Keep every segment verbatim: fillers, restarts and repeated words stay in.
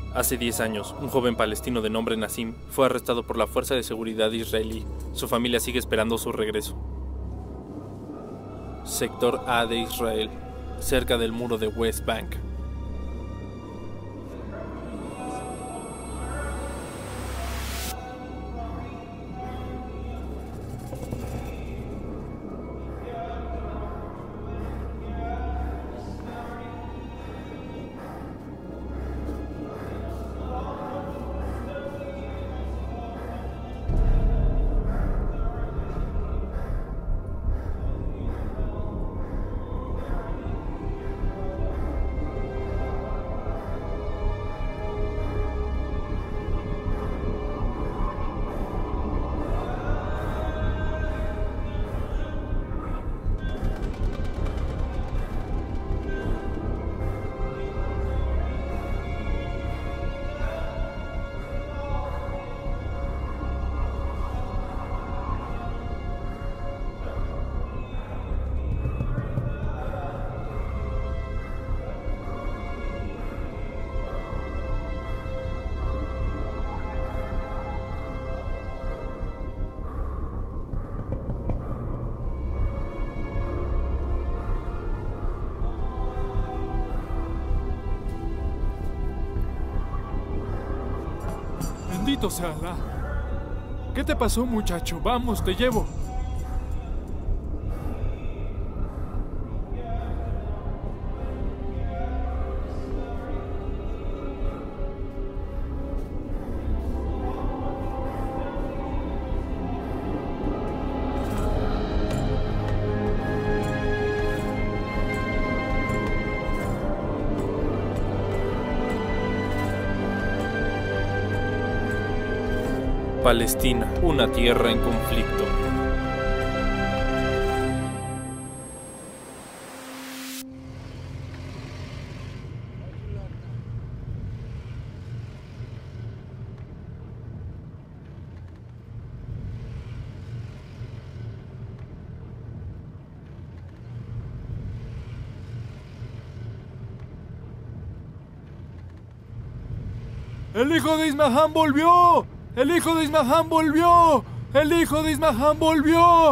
Hace diez años, un joven palestino de nombre Nassim fue arrestado por la Fuerza de Seguridad israelí. Su familia sigue esperando su regreso. Sector A de Israel, cerca del muro de West Bank. Bendito sea Alá. ¿Qué te pasó, muchacho? Vamos, te llevo. Palestina, una tierra en conflicto. ¡El hijo de Ismahan volvió! ¡El hijo de Ismahan volvió! ¡El hijo de Ismahan volvió!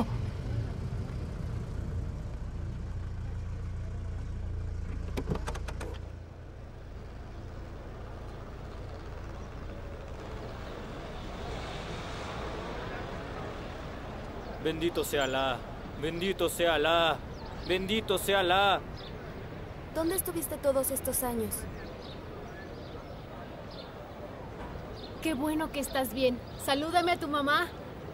Bendito sea Alá, bendito sea Alá, bendito sea Alá. ¿Dónde estuviste todos estos años? Qué bueno que estás bien. Salúdame a tu mamá.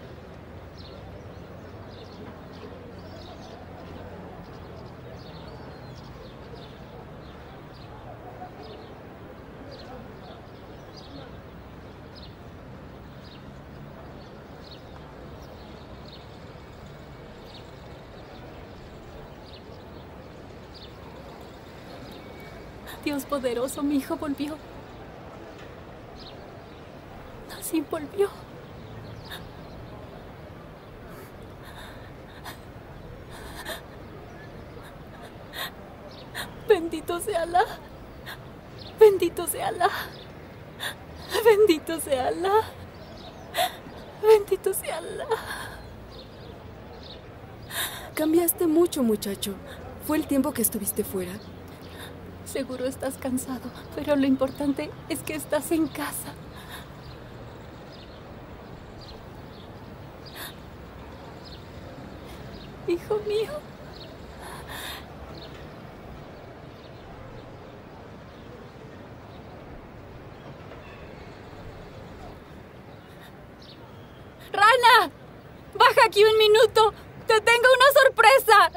Dios poderoso, mi hijo volvió. Nassim volvió. Bendito sea Alá. Bendito sea Alá. Bendito sea Alá. Bendito sea Alá. Cambiaste mucho, muchacho. ¿Fue el tiempo que estuviste fuera? Seguro estás cansado, pero lo importante es que estás en casa. Hijo mío. ¡Rana! ¡Baja aquí un minuto! ¡Te tengo una sorpresa!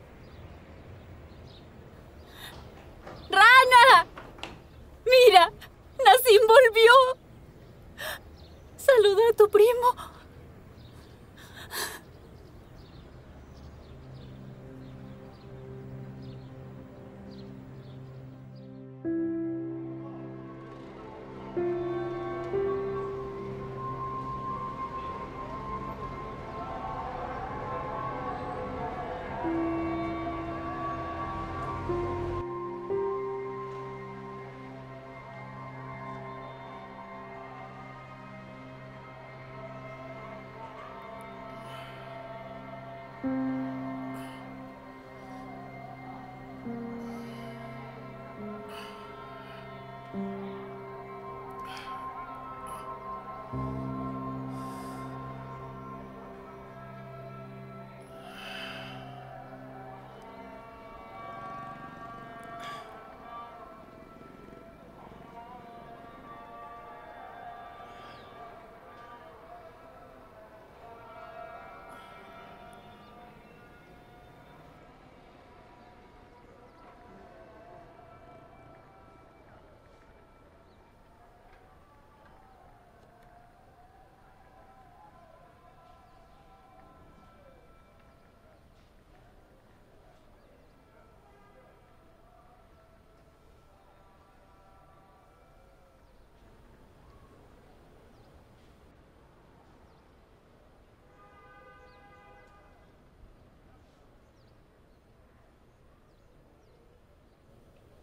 ¡Rana! ¡Mira! ¡Nassim volvió! ¡Saluda a tu primo!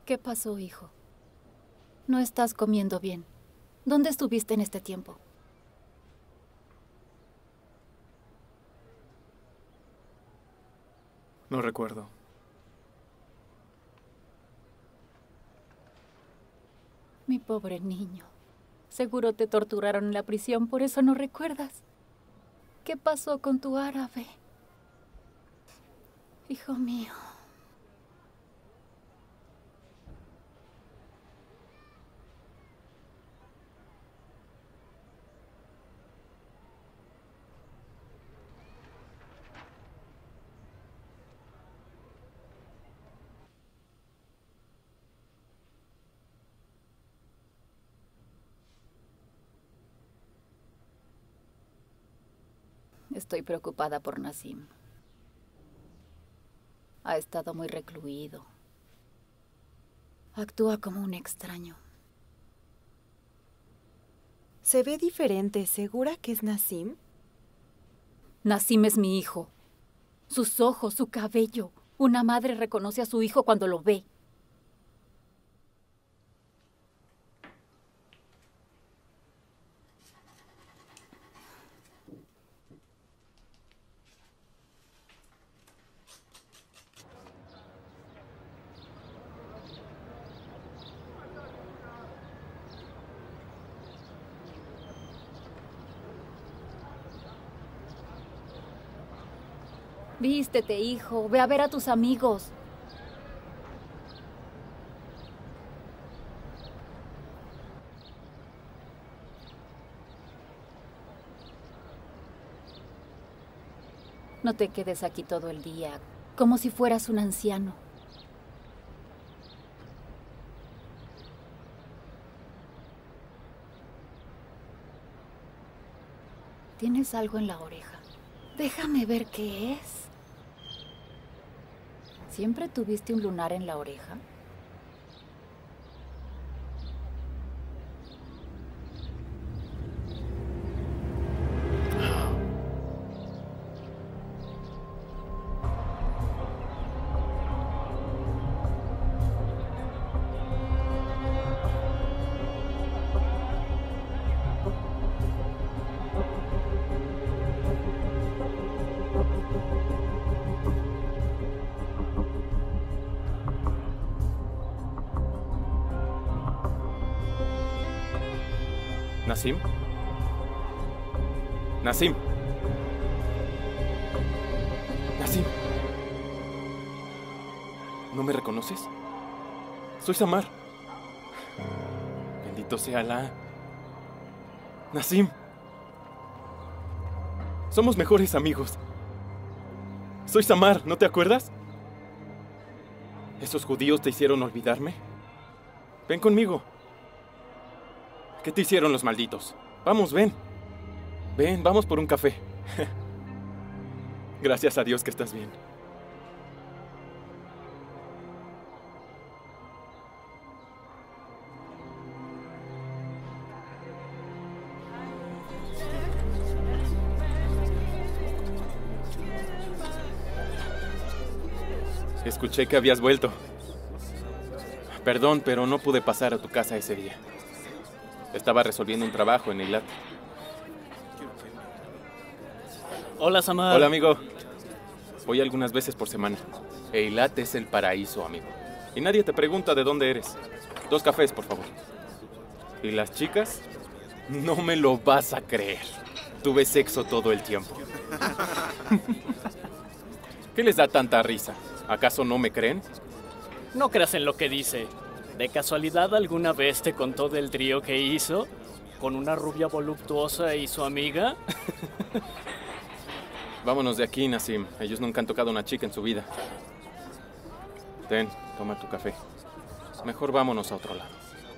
¿Qué pasó, hijo? No estás comiendo bien. ¿Dónde estuviste en este tiempo? No recuerdo. Mi pobre niño. Seguro te torturaron en la prisión, por eso no recuerdas. ¿Qué pasó con tu árabe? Hijo mío. Estoy preocupada por Nasim. Ha estado muy recluido. Actúa como un extraño. Se ve diferente. ¿Segura que es Nasim? Nasim es mi hijo. Sus ojos, su cabello. Una madre reconoce a su hijo cuando lo ve. Vístete, hijo. Ve a ver a tus amigos. No te quedes aquí todo el día, como si fueras un anciano. Tienes algo en la oreja. Déjame ver qué es. ¿Siempre tuviste un lunar en la oreja? ¿Nasim? ¿Nasim? ¿Nasim? ¿No me reconoces? Soy Samar. Bendito sea Alá. Nasim. Somos mejores amigos. Soy Samar, ¿no te acuerdas? ¿Esos judíos te hicieron olvidarme? Ven conmigo. ¿Qué te hicieron los malditos? Vamos, ven. Ven, vamos por un café. Gracias a Dios que estás bien. Escuché que habías vuelto. Perdón, pero no pude pasar a tu casa ese día. Estaba resolviendo un trabajo en Eilat. Hola, Samar. Hola, amigo. Voy algunas veces por semana. Eilat es el paraíso, amigo. Y nadie te pregunta de dónde eres. Dos cafés, por favor. ¿Y las chicas? No me lo vas a creer. Tuve sexo todo el tiempo. ¿Qué les da tanta risa? ¿Acaso no me creen? No creas en lo que dice. ¿De casualidad alguna vez te contó del trío que hizo? ¿Con una rubia voluptuosa y su amiga? Vámonos de aquí, Nasim. Ellos nunca han tocado a una chica en su vida. Ten, toma tu café. Mejor vámonos a otro lado.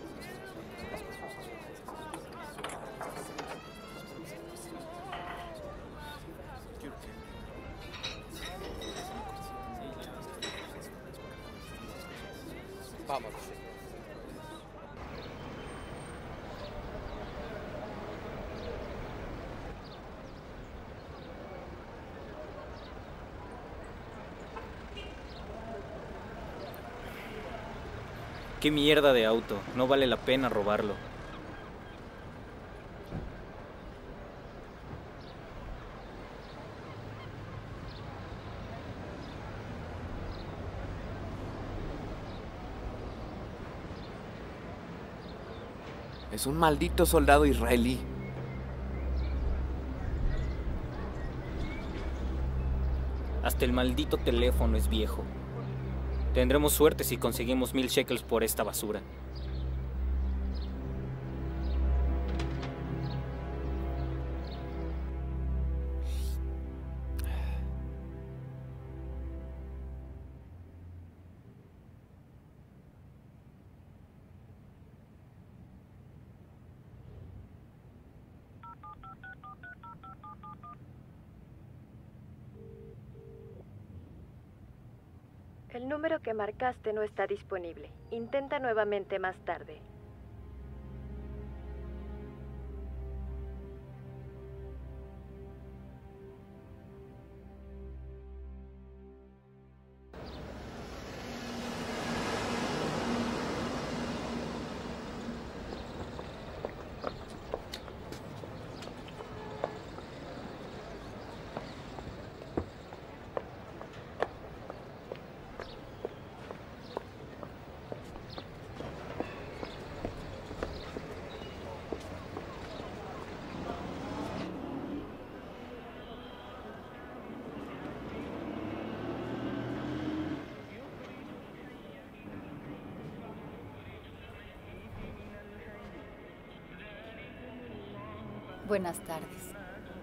Vamos. Qué mierda de auto. No vale la pena robarlo. Es un maldito soldado israelí. Hasta el maldito teléfono es viejo. Tendremos suerte si conseguimos mil shekels por esta basura. El número que marcaste no está disponible. Intenta nuevamente más tarde. Buenas tardes.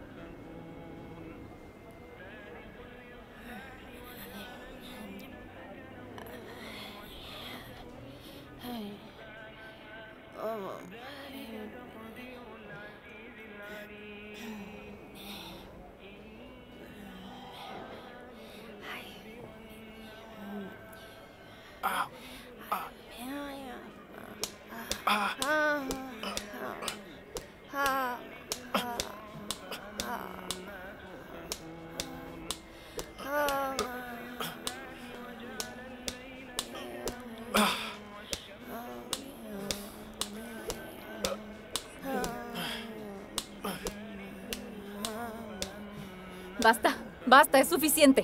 Basta, basta, es suficiente.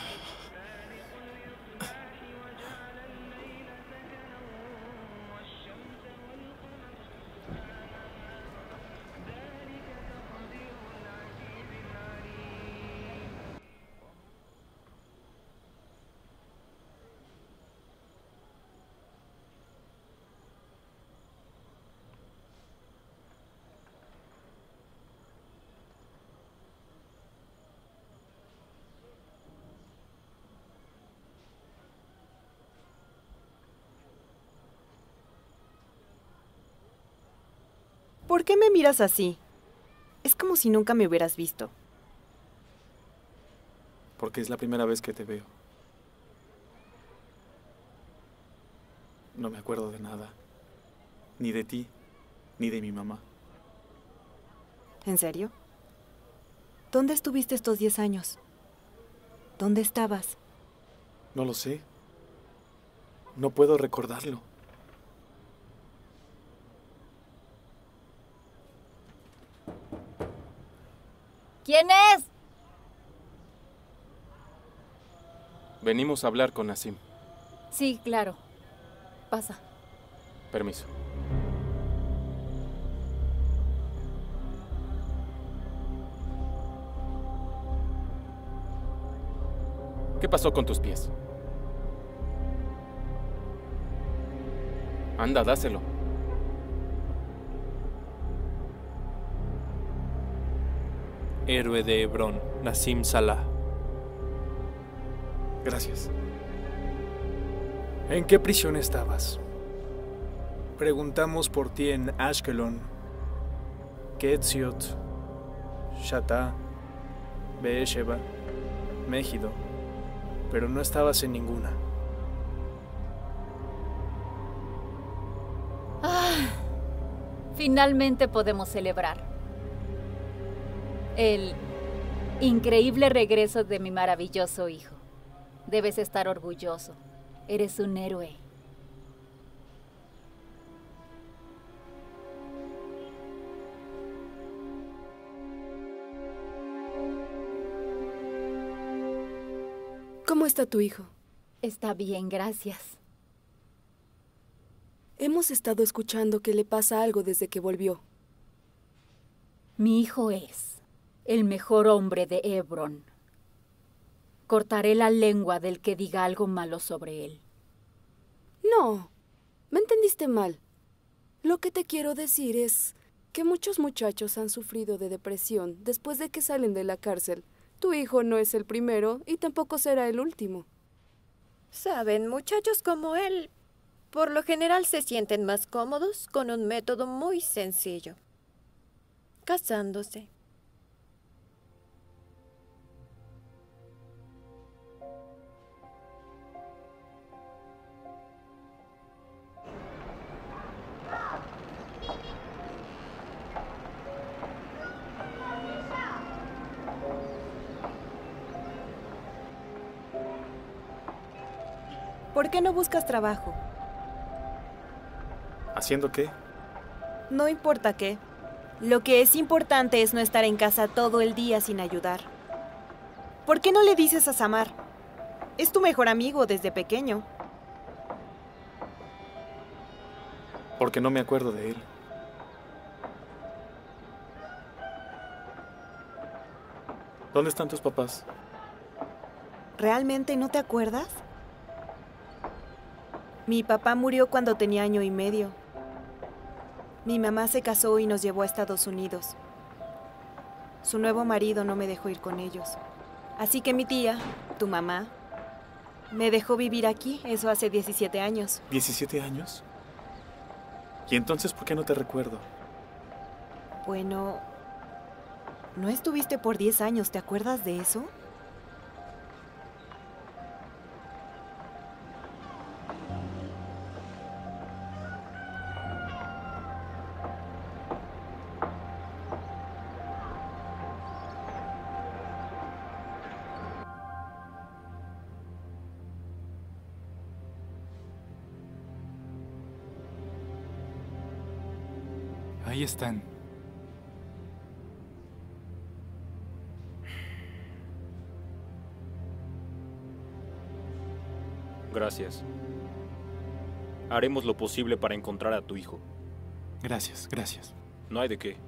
¿Por qué me miras así? Es como si nunca me hubieras visto. Porque es la primera vez que te veo. No me acuerdo de nada. Ni de ti, ni de mi mamá. ¿En serio? ¿Dónde estuviste estos diez años? ¿Dónde estabas? No lo sé. No puedo recordarlo. ¿Quién es? Venimos a hablar con Nassim. Sí, claro. Pasa. Permiso. ¿Qué pasó con tus pies? Anda, dáselo. Héroe de Hebrón, Nassim Salah. Gracias. ¿En qué prisión estabas? Preguntamos por ti en Ashkelon, Ketziot, Shattá, Beersheba, Mégido, pero no estabas en ninguna. Ah, finalmente podemos celebrar el increíble regreso de mi maravilloso hijo. Debes estar orgulloso. Eres un héroe. ¿Cómo está tu hijo? Está bien, gracias. Hemos estado escuchando que le pasa algo desde que volvió. Mi hijo es el mejor hombre de Hebron. Cortaré la lengua del que diga algo malo sobre él. No, me entendiste mal. Lo que te quiero decir es que muchos muchachos han sufrido de depresión después de que salen de la cárcel. Tu hijo no es el primero y tampoco será el último. Saben, muchachos como él, por lo general se sienten más cómodos con un método muy sencillo: casándose. ¿Por qué no buscas trabajo? ¿Haciendo qué? No importa qué. Lo que es importante es no estar en casa todo el día sin ayudar. ¿Por qué no le dices a Samar? Es tu mejor amigo desde pequeño. Porque no me acuerdo de él. ¿Dónde están tus papás? ¿Realmente no te acuerdas? Mi papá murió cuando tenía año y medio. Mi mamá se casó y nos llevó a Estados Unidos. Su nuevo marido no me dejó ir con ellos. Así que mi tía, tu mamá, me dejó vivir aquí, eso hace diecisiete años. ¿diecisiete años? ¿Y entonces por qué no te recuerdo? Bueno, ¿no estuviste por diez años? ¿Te acuerdas de eso? Ahí están. Gracias. Haremos lo posible para encontrar a tu hijo. Gracias, gracias. No hay de qué.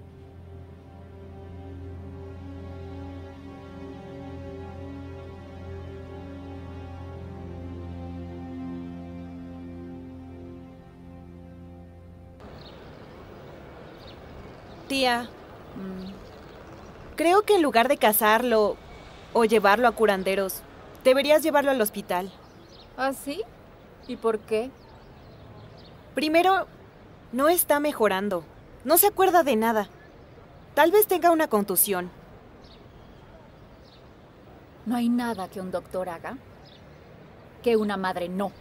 Tía, creo que en lugar de casarlo o llevarlo a curanderos, deberías llevarlo al hospital. ¿Ah, sí? ¿Y por qué? Primero, no está mejorando. No se acuerda de nada. Tal vez tenga una contusión. ¿No hay nada que un doctor haga que una madre no?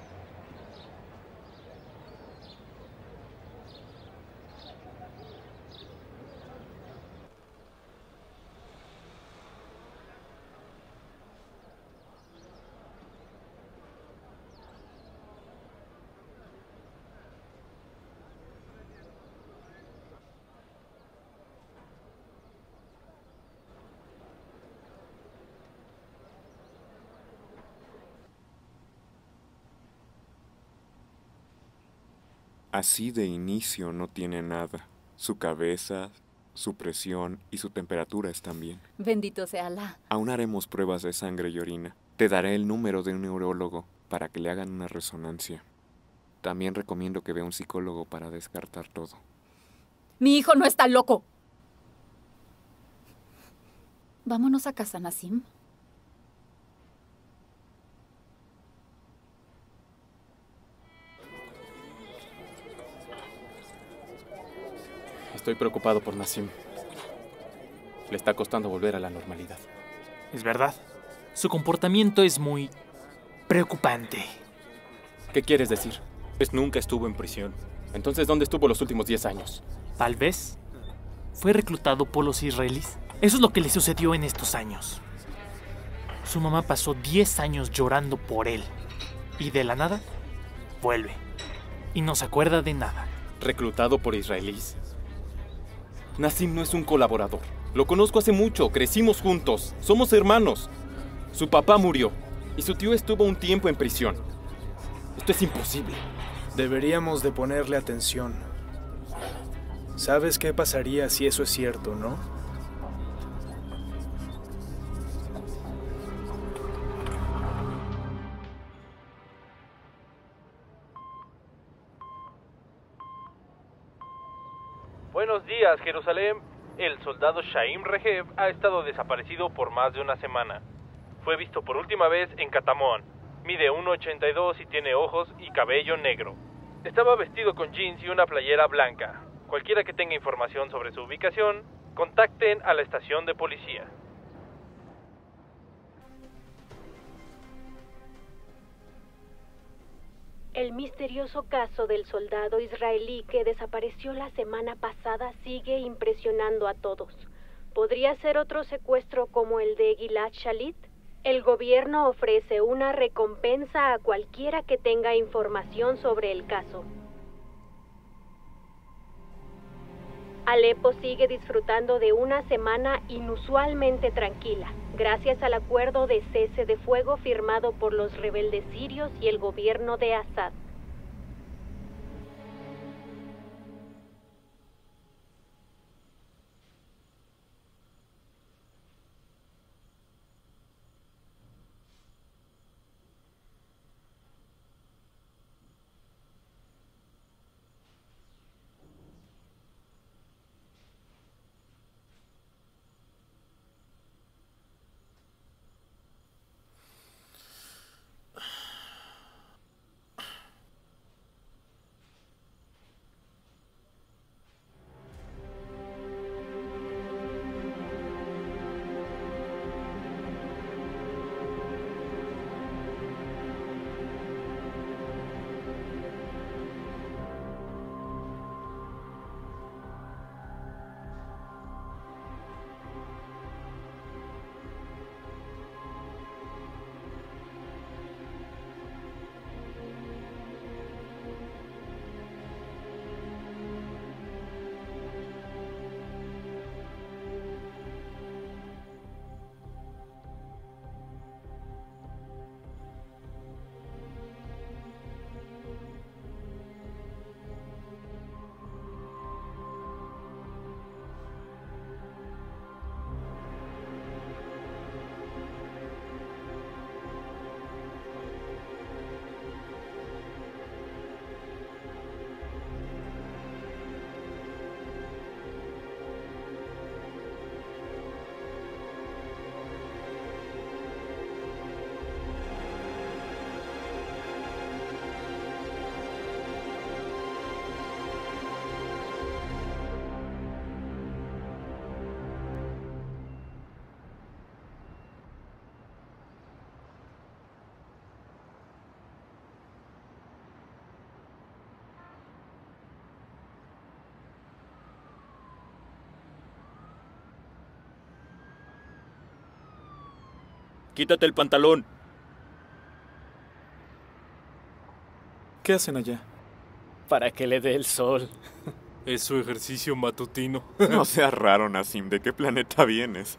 Así de inicio no tiene nada. Su cabeza, su presión y su temperatura están bien. Bendito sea Alá. Aún haremos pruebas de sangre y orina. Te daré el número de un neurólogo para que le hagan una resonancia. También recomiendo que vea un psicólogo para descartar todo. Mi hijo no está loco. Vámonos a casa, Nassim. Estoy preocupado por Nassim. Le está costando volver a la normalidad. Es verdad. Su comportamiento es muy preocupante. ¿Qué quieres decir? Pues nunca estuvo en prisión. Entonces, ¿dónde estuvo los últimos diez años? Tal vez fue reclutado por los israelíes. Eso es lo que le sucedió en estos años. Su mamá pasó diez años llorando por él. Y de la nada, vuelve. Y no se acuerda de nada. ¿Reclutado por israelíes? Nassim no es un colaborador. Lo conozco hace mucho, crecimos juntos, somos hermanos. Su papá murió. Y su tío estuvo un tiempo en prisión. Esto es imposible. Deberíamos de ponerle atención. ¿Sabes qué pasaría si eso es cierto, no? Buenos días, Jerusalén. El soldado Shaim Regev ha estado desaparecido por más de una semana. Fue visto por última vez en Catamón. Mide uno ochenta y dos y tiene ojos y cabello negro. Estaba vestido con jeans y una playera blanca. Cualquiera que tenga información sobre su ubicación, contacten a la estación de policía. El misterioso caso del soldado israelí que desapareció la semana pasada sigue impresionando a todos. ¿Podría ser otro secuestro como el de Gilad Shalit? El gobierno ofrece una recompensa a cualquiera que tenga información sobre el caso. Alepo sigue disfrutando de una semana inusualmente tranquila, gracias al acuerdo de cese de fuego firmado por los rebeldes sirios y el gobierno de Assad. Quítate el pantalón. ¿Qué hacen allá? Para que le dé el sol. Es su ejercicio matutino. No seas raro, Nassim. ¿De qué planeta vienes?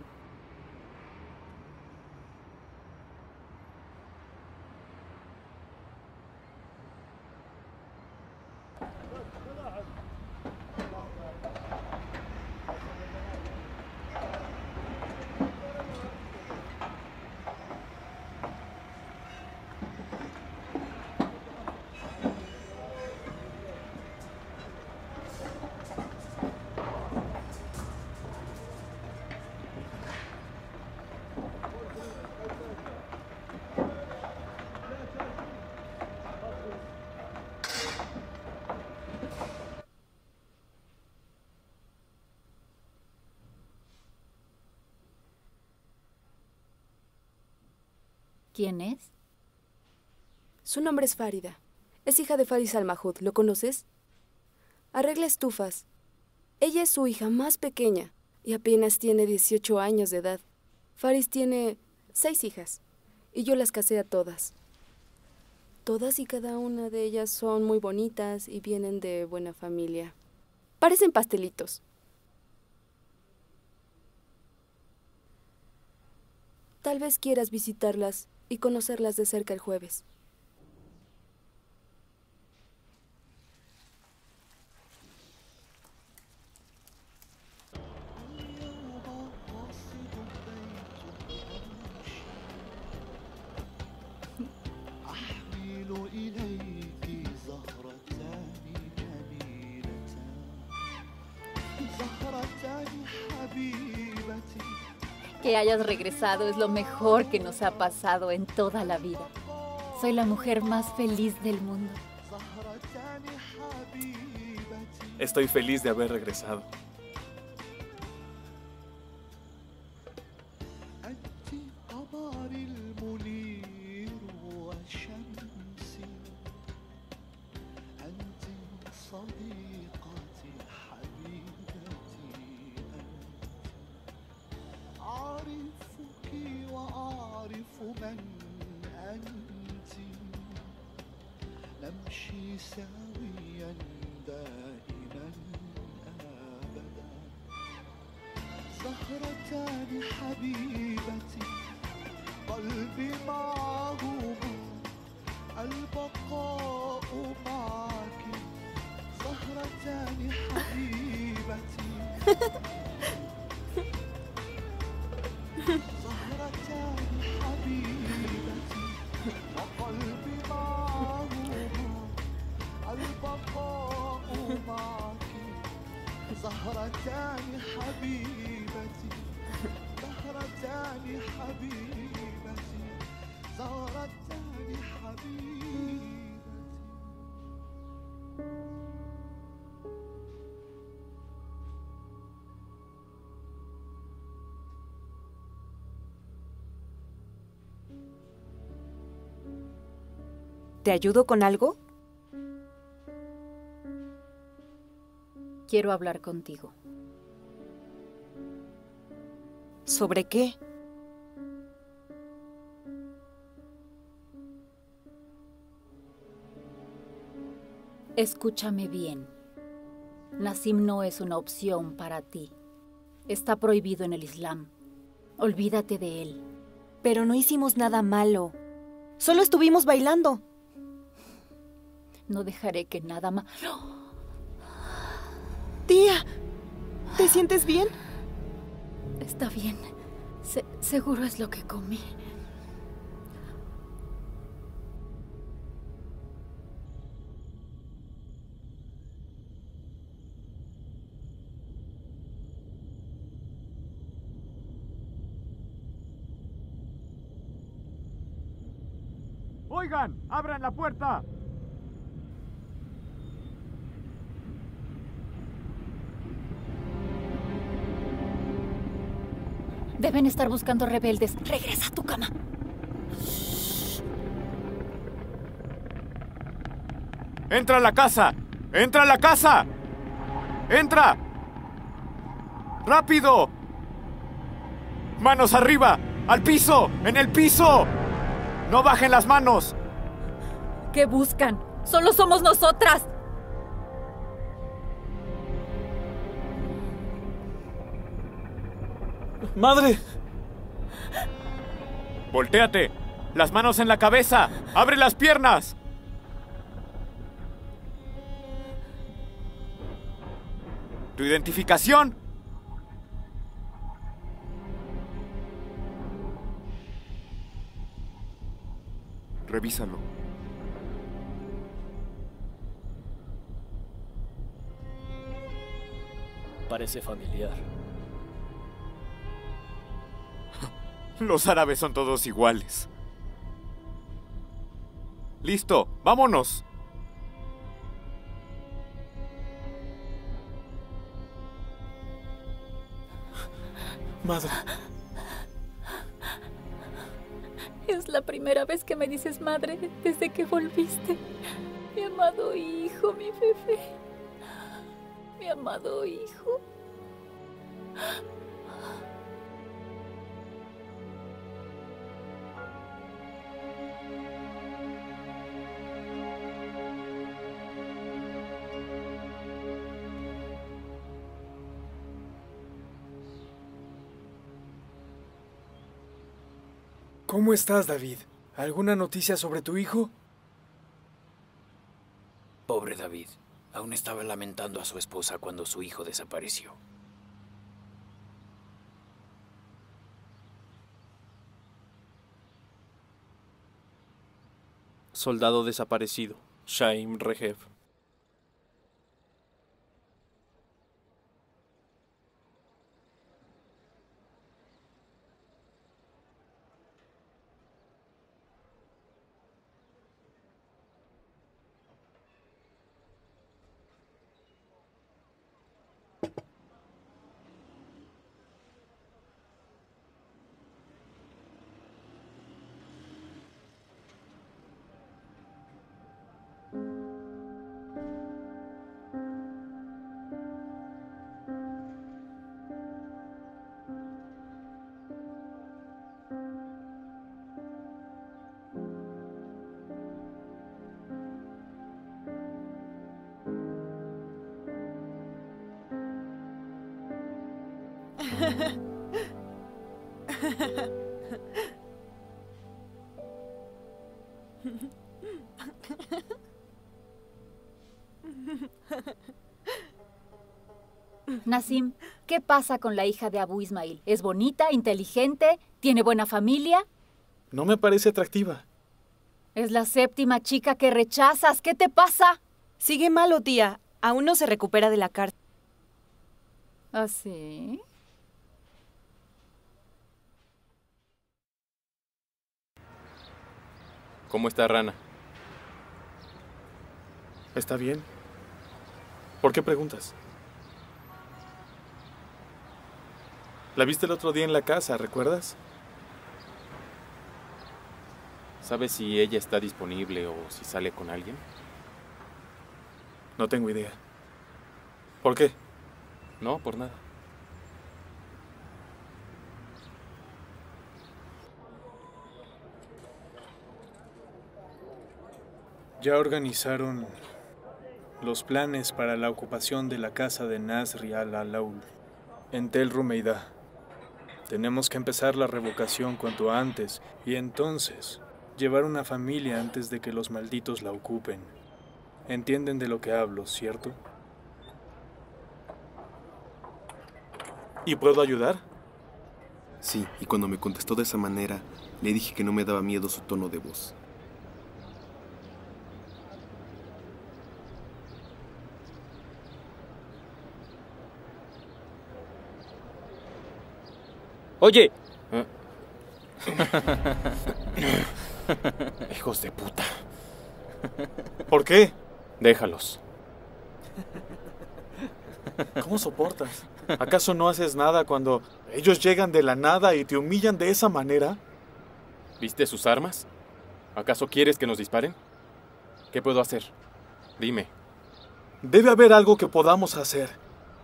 ¿Quién es? Su nombre es Farida. Es hija de Faris al-Mahud. ¿Lo conoces? Arregla estufas. Ella es su hija más pequeña y apenas tiene dieciocho años de edad. Faris tiene seis hijas y yo las casé a todas. Todas y cada una de ellas son muy bonitas y vienen de buena familia. Parecen pastelitos. Tal vez quieras visitarlas y conocerlas de cerca el jueves. Que hayas regresado es lo mejor que nos ha pasado en toda la vida. Soy la mujer más feliz del mundo. Estoy feliz de haber regresado. زهرتان حبيبتي قلبي معه البقاء معك زهرتان حبيبتي زهرتان حبيبتي وقلبي معه البقاء معك زهرتان حبيبتي زهرتان حبيبتي زهرتان حبيبتي. ¿Te ayudo con algo? Quiero hablar contigo. ¿Sobre qué? Escúchame bien. Nasim no es una opción para ti. Está prohibido en el Islam. Olvídate de él. Pero no hicimos nada malo. Solo estuvimos bailando. No dejaré que nada más... Tía, ¿te sientes bien? Está bien. Se- seguro es lo que comí. Oigan, abran la puerta. Deben estar buscando rebeldes. Regresa a tu cama. ¡Entra a la casa! ¡Entra a la casa! ¡Entra! ¡Rápido! ¡Manos arriba! ¡Al piso! ¡En el piso! ¡No bajen las manos! ¿Qué buscan? ¡Solo somos nosotras! ¡Madre! ¡Voltéate! ¡Las manos en la cabeza! ¡Abre las piernas! ¿Tu identificación? Revísalo. Parece familiar. Los árabes son todos iguales. ¡Listo! ¡Vámonos! Madre. Es la primera vez que me dices madre desde que volviste. Mi amado hijo, mi bebé. Mi amado hijo. ¿Cómo estás, David? ¿Alguna noticia sobre tu hijo? Pobre David. Aún estaba lamentando a su esposa cuando su hijo desapareció. Soldado desaparecido, Shaim Regev. Nasim, ¿qué pasa con la hija de Abu Ismail? ¿Es bonita, inteligente, tiene buena familia? No me parece atractiva. Es la séptima chica que rechazas. ¿Qué te pasa? Sigue malo, tía. Aún no se recupera de la carta. ¿Ah, sí? ¿Cómo está Rana? ¿Está bien? ¿Por qué preguntas? La viste el otro día en la casa, ¿recuerdas? ¿Sabes si ella está disponible o si sale con alguien? No tengo idea. ¿Por qué? No, por nada. Ya organizaron los planes para la ocupación de la casa de Nasri al-Alaul en Tel Rumeida. Tenemos que empezar la revocación cuanto antes y entonces llevar una familia antes de que los malditos la ocupen. ¿Entienden de lo que hablo, cierto? ¿Y puedo ayudar? Sí, y cuando me contestó de esa manera, le dije que no me daba miedo su tono de voz. Oye. Hijos de puta. ¿Por qué? Déjalos. ¿Cómo soportas? ¿Acaso no haces nada cuando ellos llegan de la nada y te humillan de esa manera? ¿Viste sus armas? ¿Acaso quieres que nos disparen? ¿Qué puedo hacer? Dime. Debe haber algo que podamos hacer.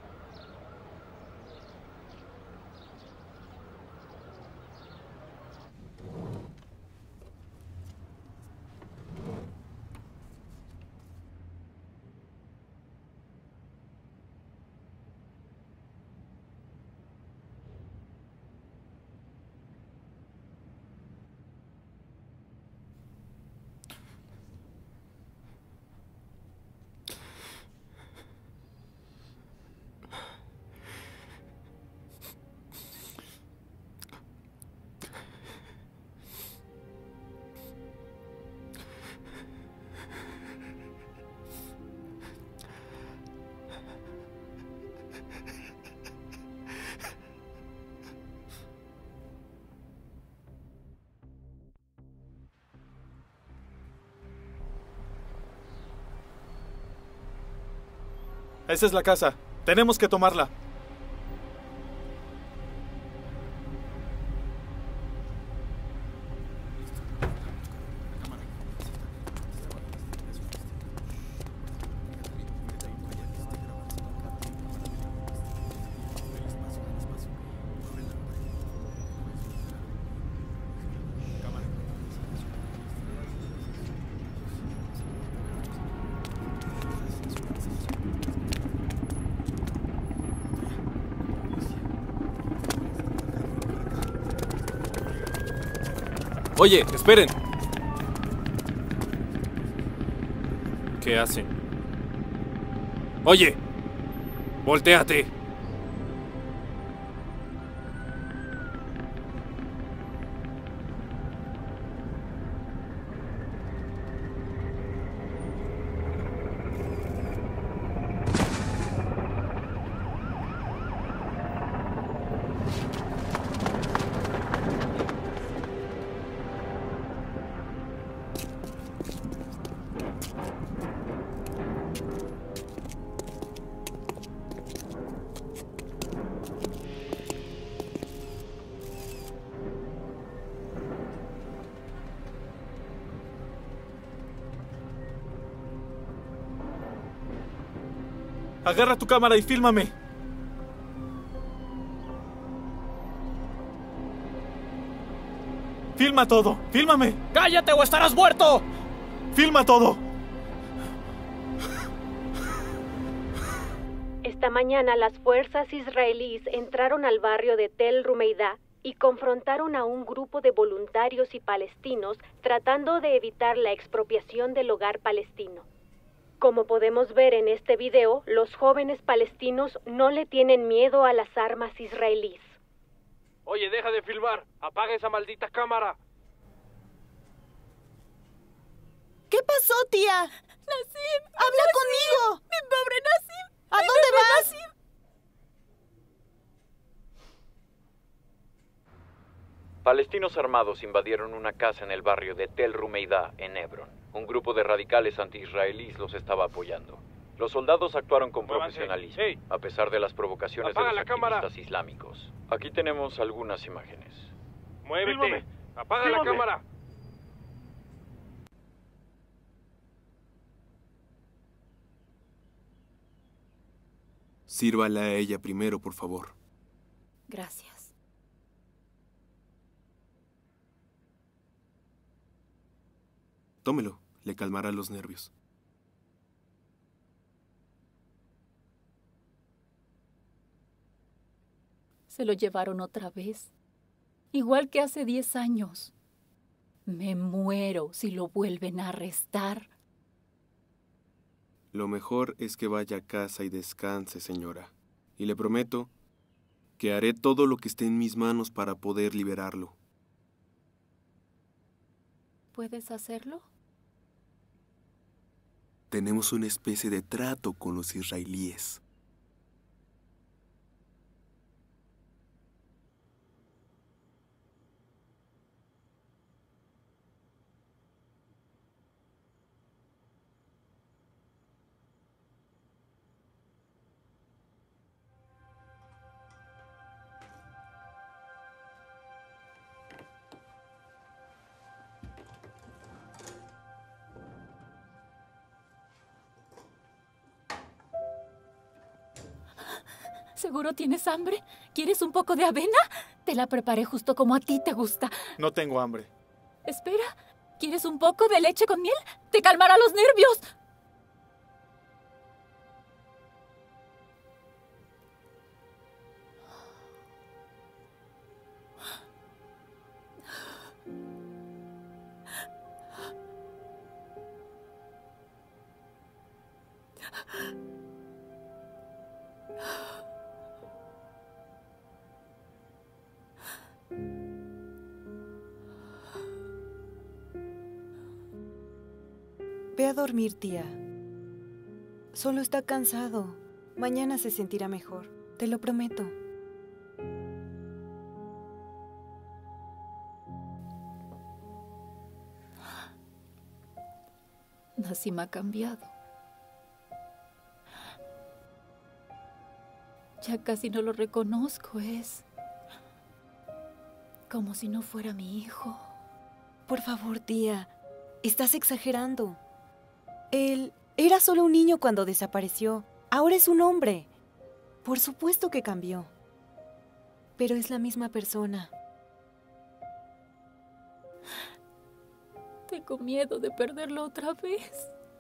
Esa es la casa. Tenemos que tomarla. Oye, esperen. que hacen. Oye, voltéate. Agarra tu cámara y fílmame. Filma todo. Fílmame. ¡Cállate o estarás muerto! Filma todo. Esta mañana las fuerzas israelíes entraron al barrio de Tel Rumeida y confrontaron a un grupo de voluntarios y palestinos tratando de evitar la expropiación del hogar palestino. Como podemos ver en este video, los jóvenes palestinos no le tienen miedo a las armas israelíes. Oye, deja de filmar. Apaga esa maldita cámara. ¿Qué pasó, tía? Nassim. ¡Habla Nassim, conmigo! Mi pobre Nassim. ¿A Mi dónde bebé vas? Nassim. Palestinos armados invadieron una casa en el barrio de Tel Rumeida, en Hebrón. Un grupo de radicales anti-israelíes los estaba apoyando. Los soldados actuaron con Muévanse. profesionalismo, Hey. a pesar de las provocaciones Apaga de la los cámara. activistas islámicos. Aquí tenemos algunas imágenes. Muévete. Fílmame. Apaga Fílmame. la cámara. Sírvala a ella primero, por favor. Gracias. Tómelo, le calmará los nervios. Se lo llevaron otra vez. Igual que hace diez años. Me muero si lo vuelven a arrestar. Lo mejor es que vaya a casa y descanse, señora. Y le prometo que haré todo lo que esté en mis manos para poder liberarlo. ¿Puedes hacerlo? Tenemos una especie de trato con los israelíes. ¿Seguro tienes hambre? ¿Quieres un poco de avena? Te la preparé justo como a ti te gusta. No tengo hambre. Espera, ¿quieres un poco de leche con miel? ¡Te calmará los nervios! Ve a dormir, tía. Solo está cansado. Mañana se sentirá mejor. Te lo prometo. Nassim ha cambiado. Ya casi no lo reconozco. Es como si no fuera mi hijo. Por favor, tía. Estás exagerando. Él era solo un niño cuando desapareció. Ahora es un hombre. Por supuesto que cambió. Pero es la misma persona. Tengo miedo de perderlo otra vez.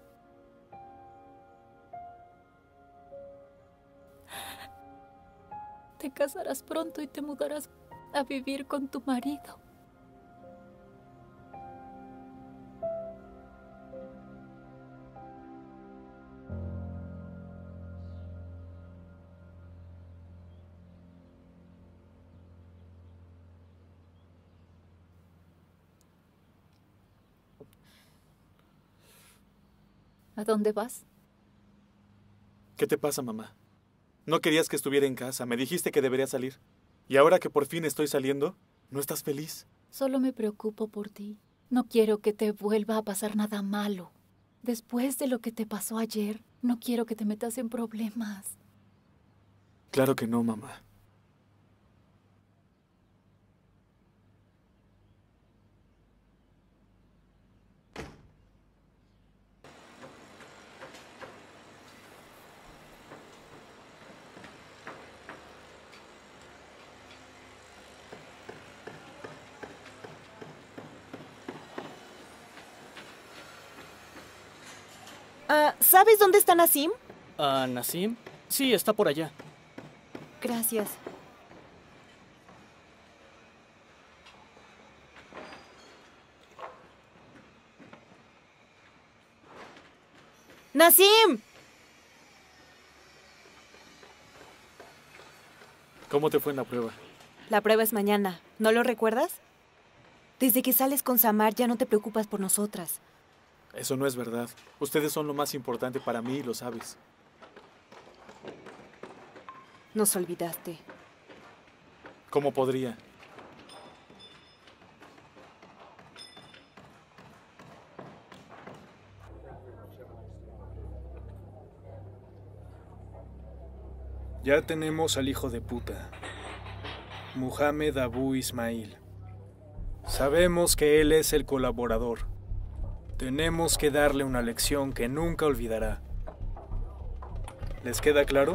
Te casarás pronto y te mudarás a vivir con tu marido. ¿A dónde vas? ¿Qué te pasa, mamá? No querías que estuviera en casa, me dijiste que debería salir. Y ahora que por fin estoy saliendo, ¿no estás feliz? Solo me preocupo por ti. No quiero que te vuelva a pasar nada malo. Después de lo que te pasó ayer, no quiero que te metas en problemas. Claro que no, mamá. Ah, ¿sabes dónde está Nassim? ¿Ah, Nassim? Sí, está por allá. Gracias. ¡Nassim! ¿Cómo te fue en la prueba? La prueba es mañana. ¿No lo recuerdas? Desde que sales con Samar ya no te preocupas por nosotras. Eso no es verdad. Ustedes son lo más importante para mí y lo sabes. Nos olvidaste. ¿Cómo podría? Ya tenemos al hijo de puta, Muhammad Abu Ismail. Sabemos que él es el colaborador. Tenemos que darle una lección que nunca olvidará. ¿Les queda claro?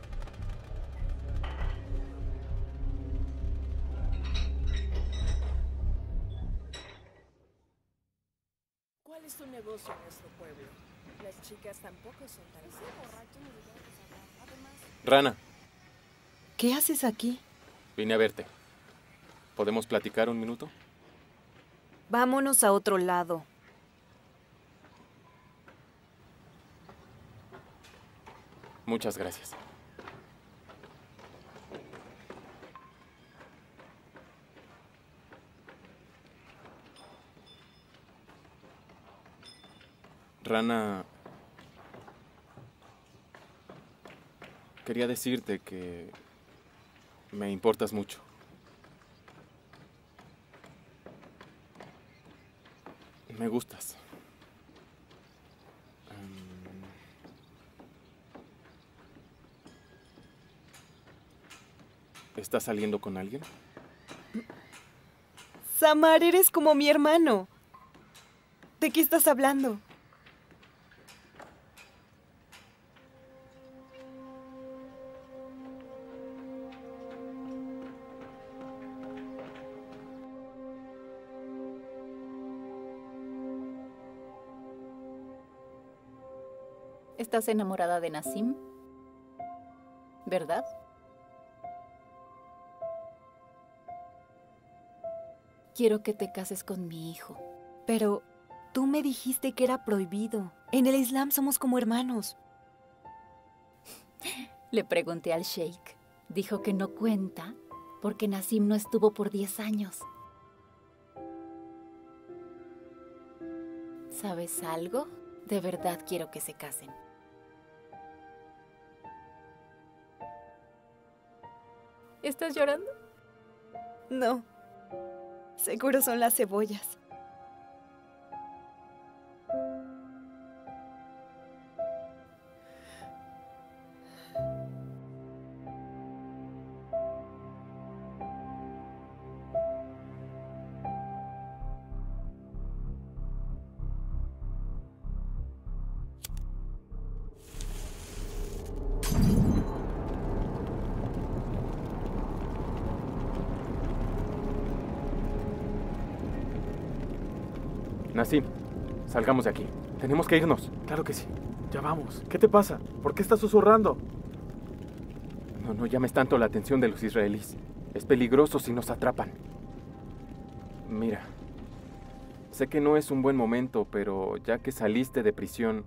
¿Cuál es tu negocio en nuestro pueblo? Las chicas tampoco son tan Rana, ¿Qué haces aquí? vine a verte. ¿Podemos platicar un minuto? Vámonos a otro lado. Muchas gracias. Rana, quería decirte que me importas mucho. Me gustas. ¿Estás saliendo con alguien? Samar, eres como mi hermano. ¿De qué estás hablando? ¿Estás enamorada de Nassim? ¿Verdad? Quiero que te cases con mi hijo. Pero tú me dijiste que era prohibido. En el Islam somos como hermanos. Le pregunté al sheikh. Dijo que no cuenta porque Nassim no estuvo por diez años. ¿Sabes algo? De verdad quiero que se casen. ¿Estás llorando? No. Seguro son las cebollas. Nassim, salgamos de aquí. Tenemos que irnos. Claro que sí. Ya vamos. ¿Qué te pasa? ¿Por qué estás susurrando? No, no llames tanto la atención de los israelíes. Es peligroso si nos atrapan. Mira, sé que no es un buen momento, pero ya que saliste de prisión,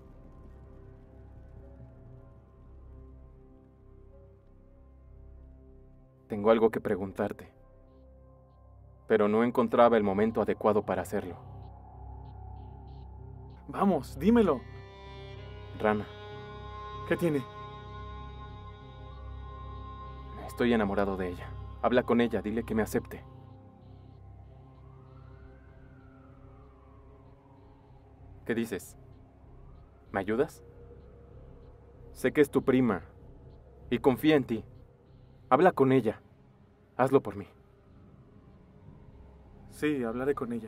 tengo algo que preguntarte. Pero no encontraba el momento adecuado para hacerlo. Vamos, dímelo. Rana. ¿Qué tiene? Estoy enamorado de ella. Habla con ella, dile que me acepte. ¿Qué dices? ¿Me ayudas? Sé que es tu prima y confía en ti. Habla con ella. Hazlo por mí. Sí, hablaré con ella.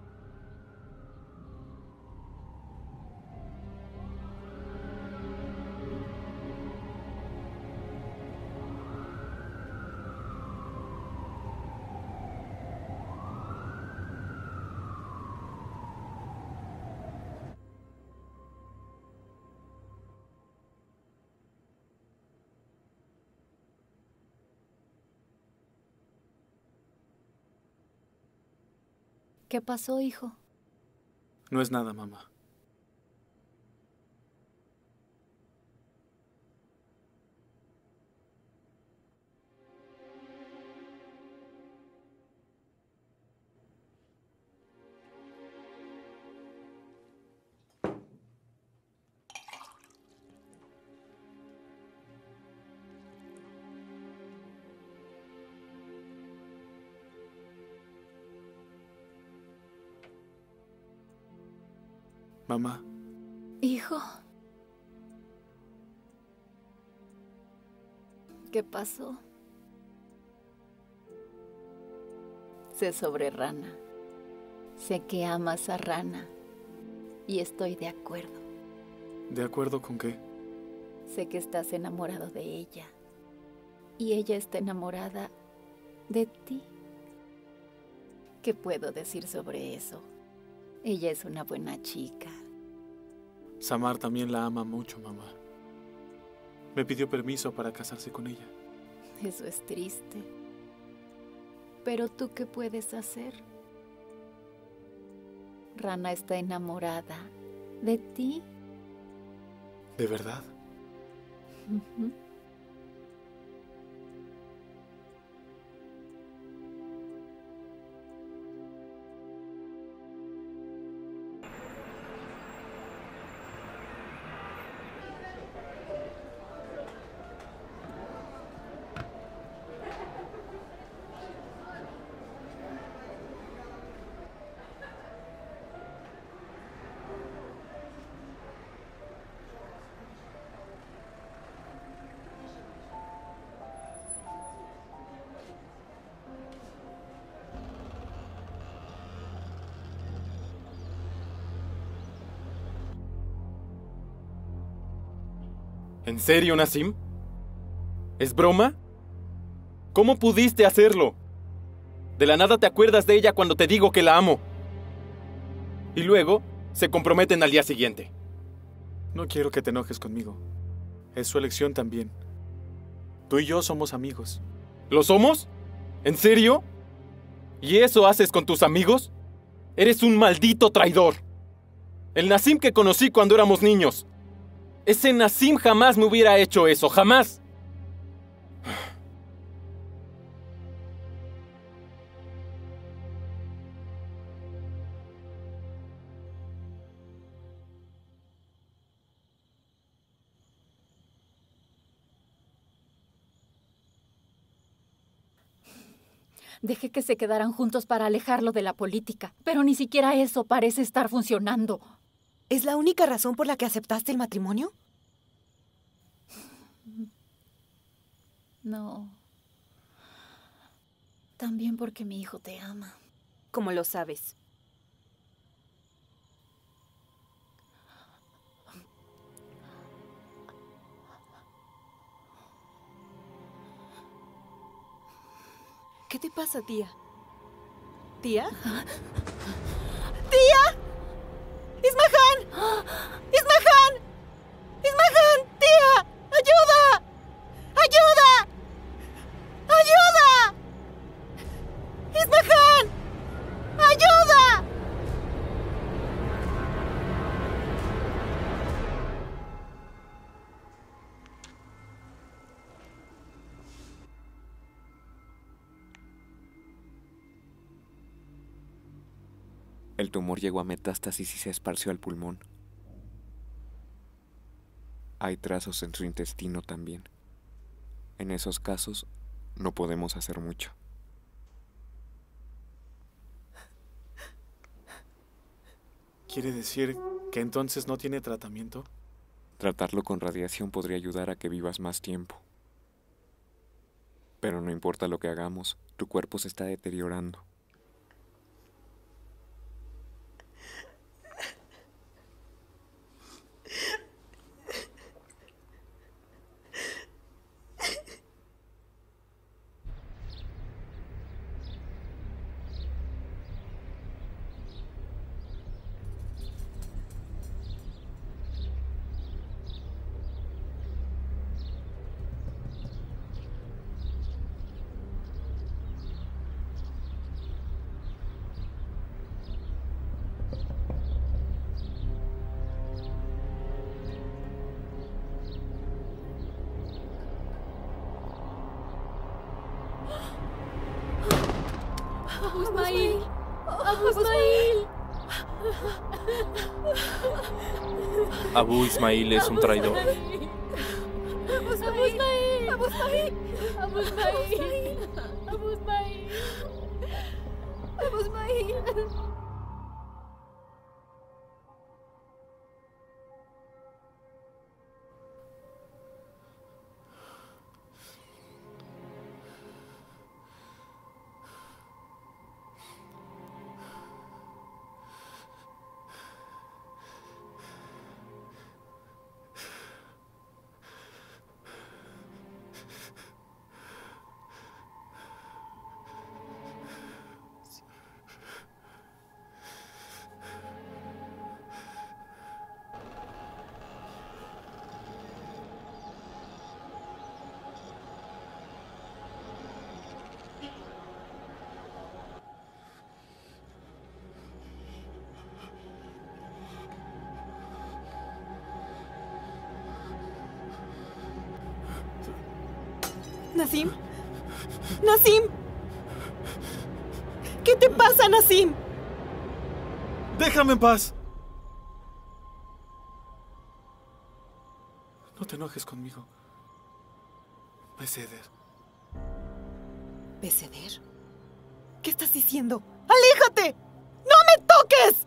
¿Qué pasó, hijo? No es nada, mamá. Mamá. Hijo. ¿Qué pasó? Sé sobre Rana. Sé que amas a Rana. Y estoy de acuerdo. ¿De acuerdo con qué? Sé que estás enamorado de ella. Y ella está enamorada de ti. ¿Qué puedo decir sobre eso? Ella es una buena chica. Samar también la ama mucho, mamá. Me pidió permiso para casarse con ella. Eso es triste. Pero ¿tú qué puedes hacer? Rana está enamorada de ti. ¿De verdad? Uh-huh. ¿En serio, Nasim? ¿Es broma? ¿Cómo pudiste hacerlo? De la nada te acuerdas de ella cuando te digo que la amo. Y luego se comprometen al día siguiente. No quiero que te enojes conmigo. Es su elección también. Tú y yo somos amigos. ¿Lo somos? ¿En serio? ¿Y eso haces con tus amigos? Eres un maldito traidor. El Nasim que conocí cuando éramos niños. Ese Nasim jamás me hubiera hecho eso, jamás. Dejé que se quedaran juntos para alejarlo de la política, pero ni siquiera eso parece estar funcionando. ¿Es la única razón por la que aceptaste el matrimonio? No. También porque mi hijo te ama. ¿Cómo lo sabes? ¿Qué te pasa, tía? ¿Tía? ¡Tía! ¡Ismahan! ¡Ismahan! ¡Ismahan! ¡Tía! ¡Ayuda! ¡Ayuda! ¡Ayuda! ¡Ismahan! ¡Ayuda! El tumor llegó a metástasis y se esparció al pulmón. Hay trazos en su intestino también. En esos casos, no podemos hacer mucho. ¿Quiere decir que entonces no tiene tratamiento? Tratarlo con radiación podría ayudar a que vivas más tiempo. Pero no importa lo que hagamos, tu cuerpo se está deteriorando. Abu Ismail. Abu Ismail. Abu Ismail es un traidor. Abu Ismail. Abu Ismail. Abu Ismail. Abu Ismail. Abu Ismail. Nasim. Nasim. ¿Qué te pasa, Nasim? ¡Déjame en paz! No te enojes conmigo. Beseder. ¿Beseder? ¿Qué estás diciendo? ¡Aléjate! ¡No me toques!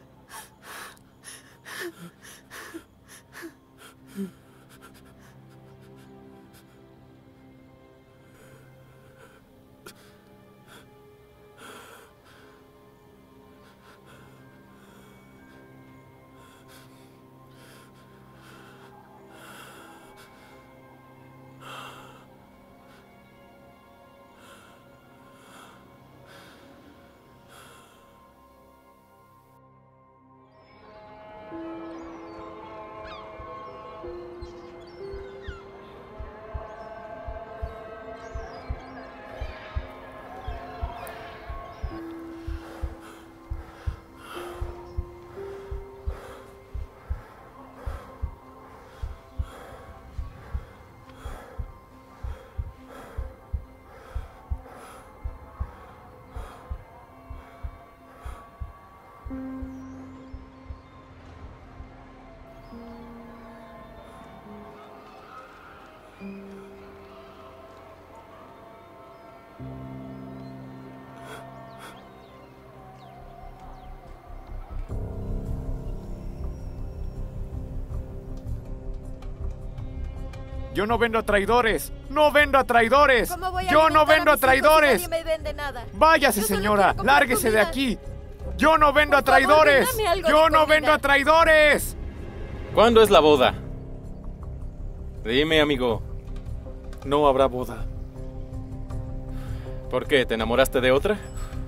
Yo no vendo a traidores. No vendo a traidores. ¿Cómo voy a Yo no alimentar vendo a mis hijos si traidores. nadie me vende nada? Váyase, Yo solo señora. quiero comprar Lárguese de comida. aquí. Yo no vendo a Por favor, traidores. véndame algo Yo de no comida. vendo a traidores. ¿Cuándo es la boda? Dime, amigo. No habrá boda. ¿Por qué? ¿Te enamoraste de otra?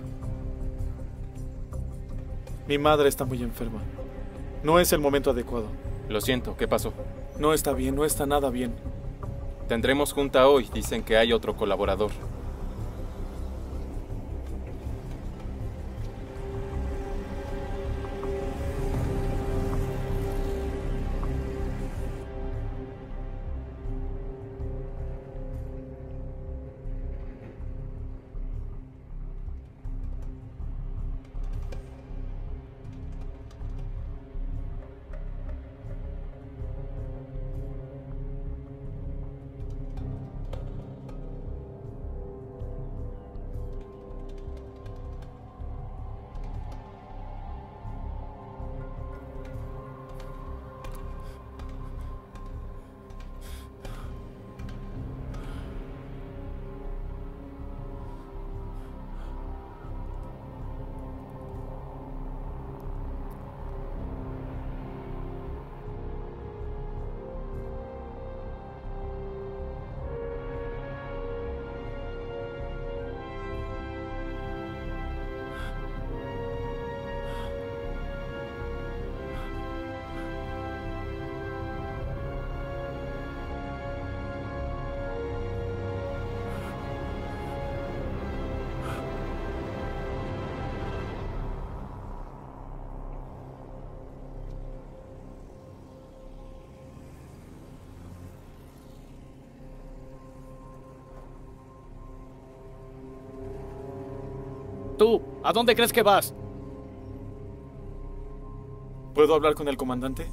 Mi madre está muy enferma. No es el momento adecuado. Lo siento, ¿qué pasó? No está bien, no está nada bien. Tendremos junta hoy. Dicen que hay otro colaborador. Tú, ¿a dónde crees que vas? ¿Puedo hablar con el comandante?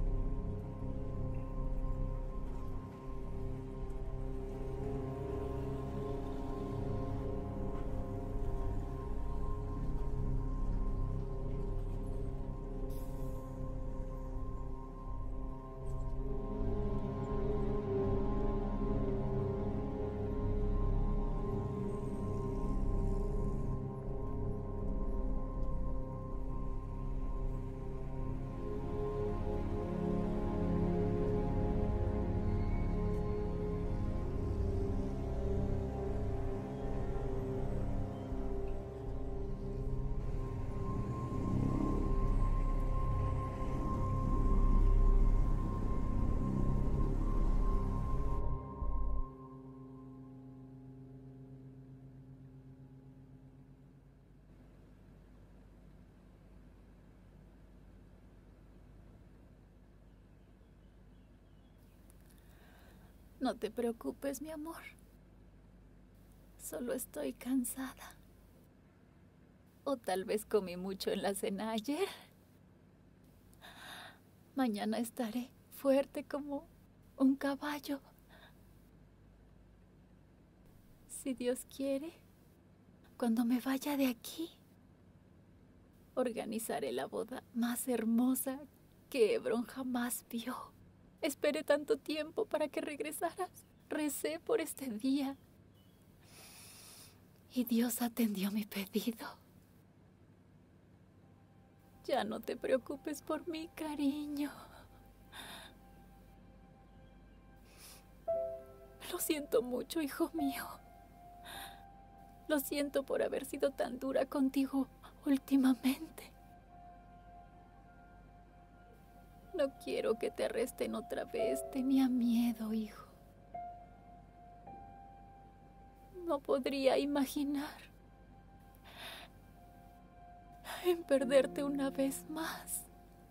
No te preocupes, mi amor. Solo estoy cansada. O tal vez comí mucho en la cena ayer. Mañana estaré fuerte como un caballo. Si Dios quiere, cuando me vaya de aquí, organizaré la boda más hermosa que Hebron jamás vio. Esperé tanto tiempo para que regresaras. Recé por este día. Y Dios atendió mi pedido. Ya no te preocupes por mí, cariño. Lo siento mucho, hijo mío. Lo siento por haber sido tan dura contigo últimamente. No quiero que te arresten otra vez. Tenía miedo, hijo. No podría imaginar en perderte una vez más.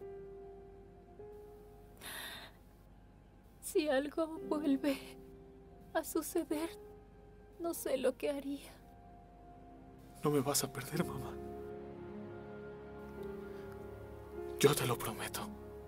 Si algo vuelve a suceder, no sé lo que haría. No me vas a perder, mamá. Yo te lo prometo.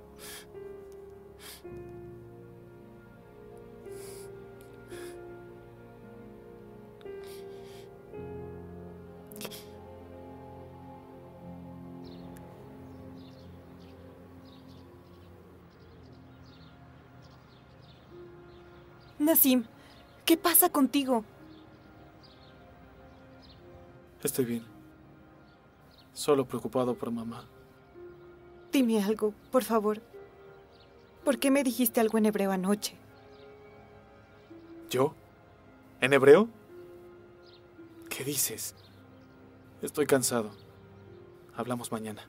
Nasim, ¿qué pasa contigo? Estoy bien. Solo preocupado por mamá. Dime algo, por favor. ¿Por qué me dijiste algo en hebreo anoche? ¿Yo? ¿En hebreo? ¿Qué dices? Estoy cansado. Hablamos mañana.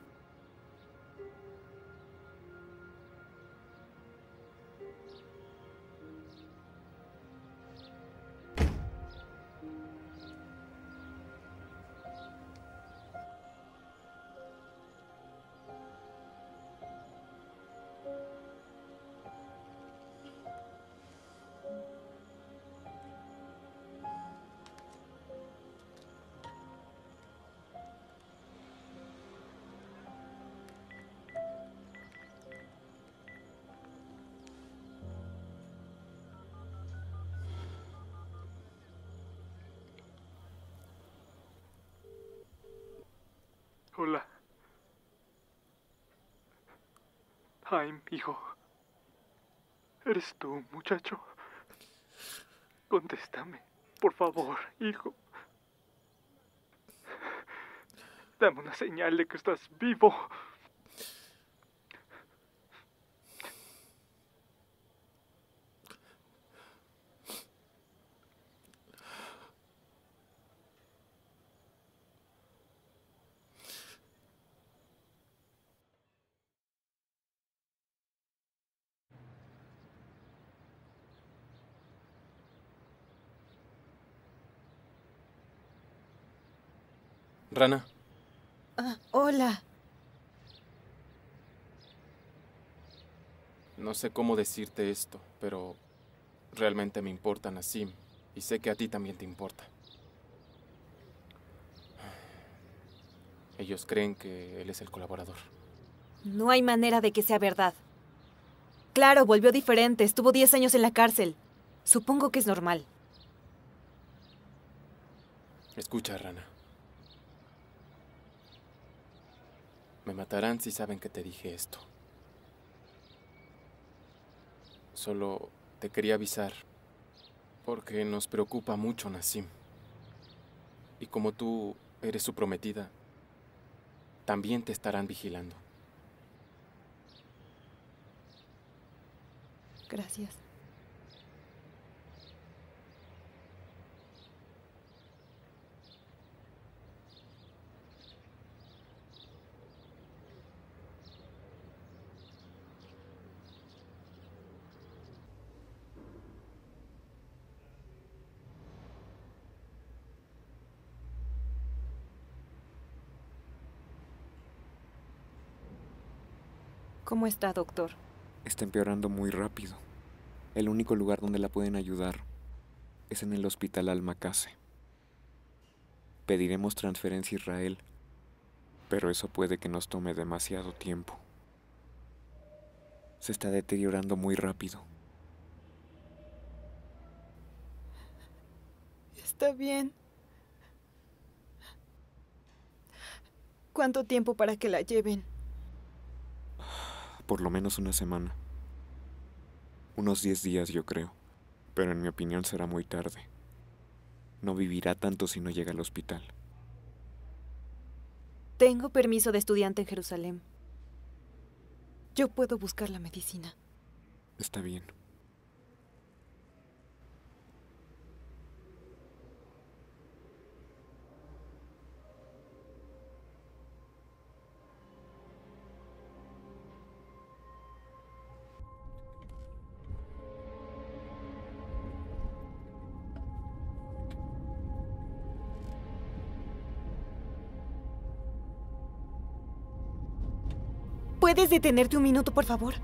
Hola. Jaime, hijo. ¿Eres tú, muchacho? Contéstame, por favor, hijo. Dame una señal de que estás vivo. Rana. Ah, hola. No sé cómo decirte esto, pero realmente me importa Nasim y sé que a ti también te importa. Ellos creen que él es el colaborador. No hay manera de que sea verdad. Claro, volvió diferente. Estuvo diez años en la cárcel. Supongo que es normal. Escucha, Rana. Me matarán si saben que te dije esto. Solo te quería avisar, porque nos preocupa mucho Nassim. Y como tú eres su prometida, también te estarán vigilando. Gracias. ¿Cómo está, doctor? Está empeorando muy rápido. El único lugar donde la pueden ayudar es en el hospital Al-Makase. Pediremos transferencia a Israel, pero eso puede que nos tome demasiado tiempo. Se está deteriorando muy rápido. Está bien. ¿Cuánto tiempo para que la lleven? Por lo menos una semana. Unos diez días, yo creo. Pero en mi opinión será muy tarde. No vivirá tanto si no llega al hospital. Tengo permiso de estudiante en Jerusalén. Yo puedo buscar la medicina. Está bien. ¿Puedes detenerte un minuto, por favor?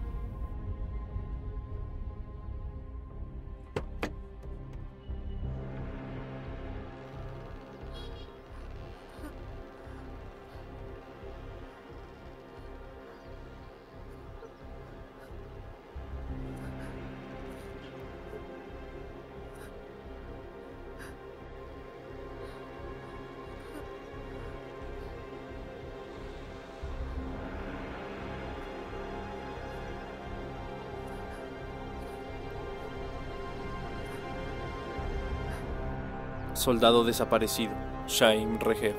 Soldado desaparecido, Shaim Regev.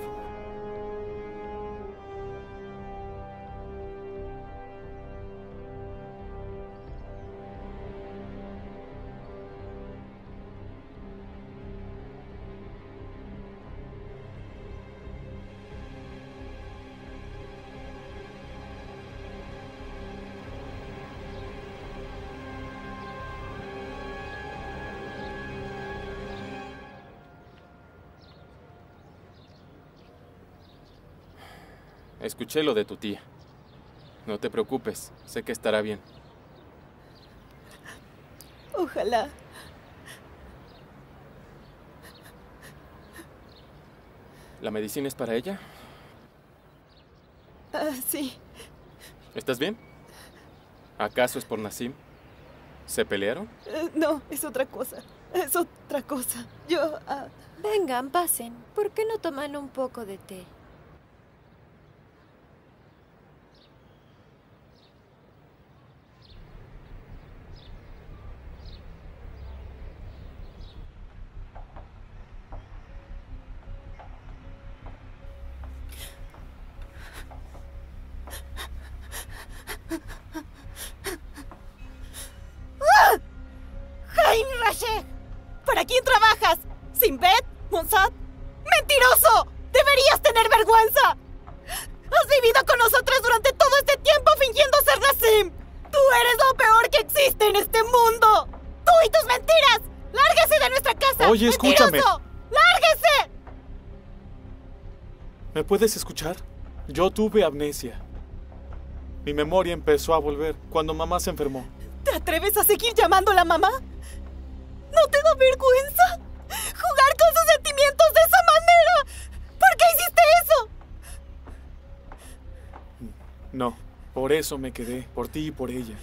Escuché lo de tu tía. No te preocupes, sé que estará bien. Ojalá. ¿La medicina es para ella? Ah, sí. ¿Estás bien? ¿Acaso es por Nassim? ¿Se pelearon? Uh, no, es otra cosa. Es otra cosa. Yo... Uh... Vengan, pasen. ¿Por qué no toman un poco de té? ¿Para quién trabajas? ¿Sinbad? ¿Mossad? ¡Mentiroso! ¡Deberías tener vergüenza! ¡Has vivido con nosotros durante todo este tiempo fingiendo ser Nassim! ¡Tú eres lo peor que existe en este mundo! ¡Tú y tus mentiras! ¡Lárguese de nuestra casa! Oye, escúchame. ¡Lárguese! ¿Me puedes escuchar? Yo tuve amnesia. Mi memoria empezó a volver cuando mamá se enfermó. ¿Te atreves a seguir llamándola mamá? ¿No te da vergüenza jugar con sus sentimientos de esa manera? ¿Por qué hiciste eso? No, por eso me quedé, por ti y por ella.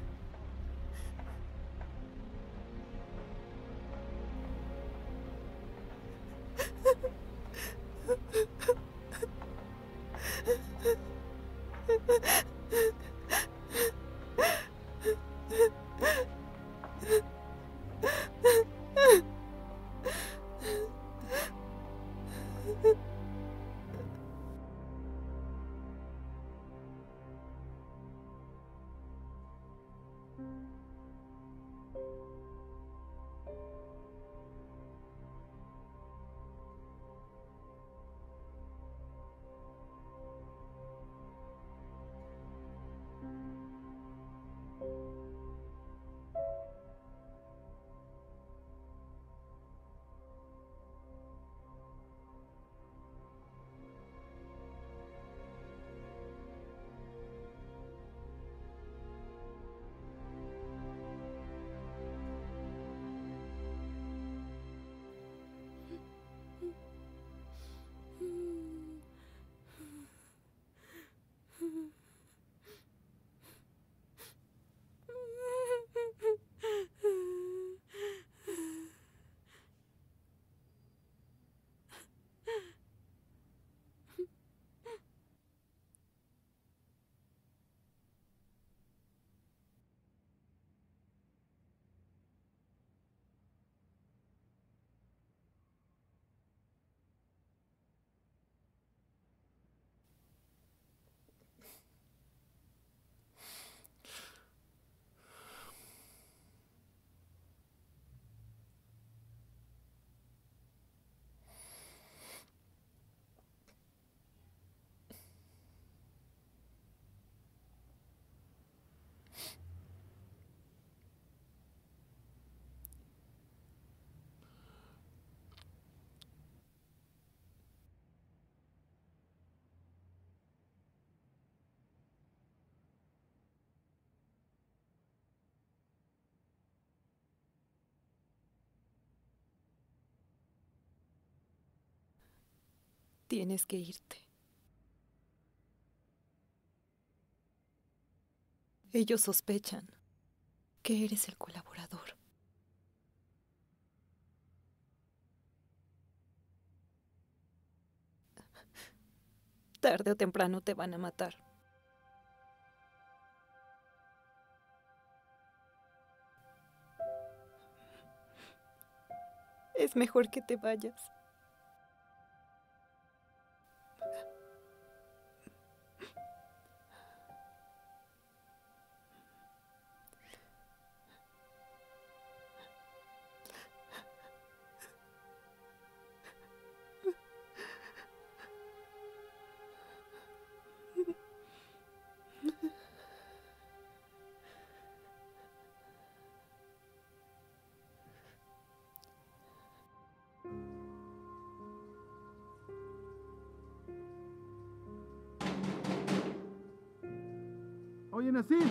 Tienes que irte. Ellos sospechan que eres el colaborador. Tarde o temprano te van a matar. Es mejor que te vayas. Oye, Nassim.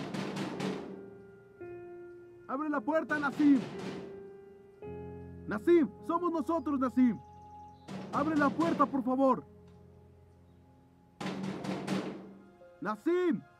Abre la puerta, Nassim. Nassim, somos nosotros, Nassim. Abre la puerta, por favor. Nassim.